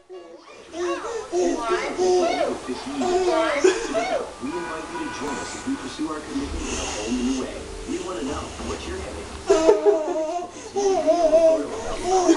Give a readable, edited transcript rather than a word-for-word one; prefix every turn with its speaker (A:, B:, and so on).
A: For 15 years. Today, we invite you to join us as we pursue our commitment in a whole new way. We want to know what you're heading.